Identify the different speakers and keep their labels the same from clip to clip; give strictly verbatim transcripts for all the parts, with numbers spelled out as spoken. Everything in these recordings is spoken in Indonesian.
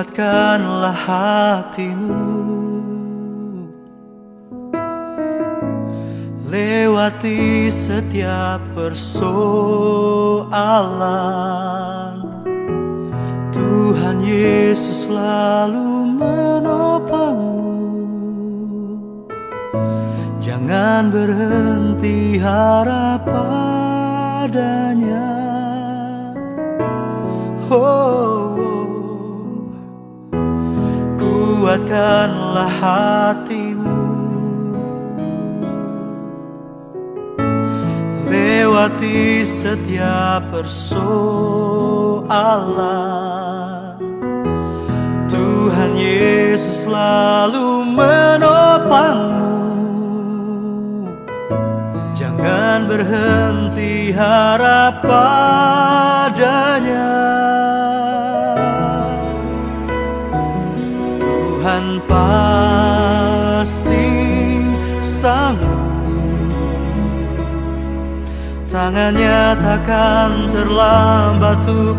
Speaker 1: Kuatkanlah hatimu, lewati setiap persoalan. Tuhan Yesus selalu menopangmu. Jangan berhenti harap padanya. Oh, kuatkanlah hatimu, lewati setiap persoalan. Tuhan Yesus selalu menopangmu. Jangan berhenti harap padanya. Tuhan pasti sanggup, tangannya takkan terlambat untuk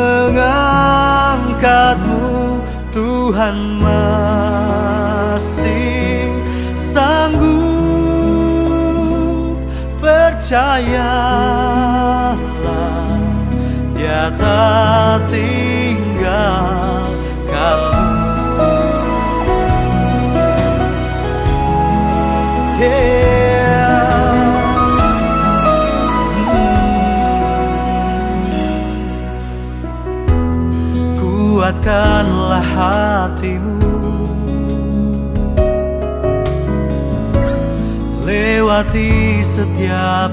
Speaker 1: mengangkatmu. Tuhan masih sanggup, percayalah, Dia tak tinggalkanmu. Kuatkanlah hatimu, lewati setiap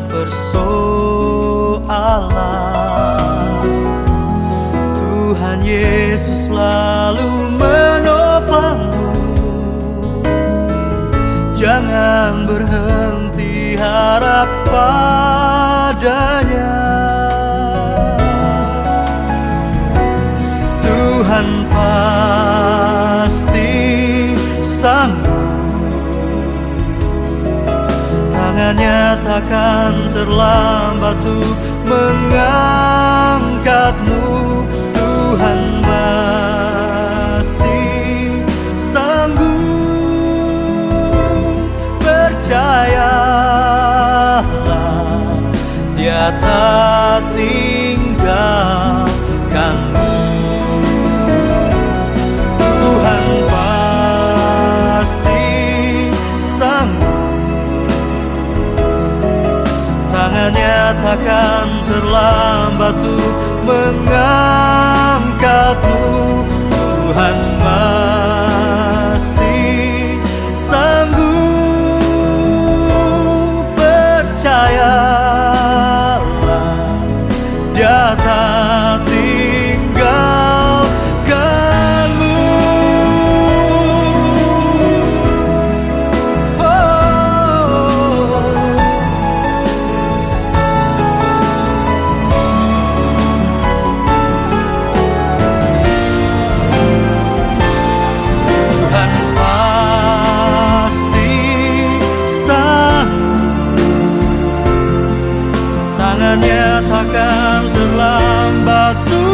Speaker 1: persoalan. Tuhan Yesus selalu menopangmu. Jangan berhenti harap padanya. Tuhan pasti sanggup, tangannya takkan terlambat untuk mengangkatmu. Tuhan masih sanggup, percayalah, Dia tak tinggalkanmu. Tuhan pasti sanggup, tangannya takkan terlambat untuk mengangkatmu. Tuhan masih sanggup, percayalah, Dia tak tinggalkanmu. Tangannya takkan terlambat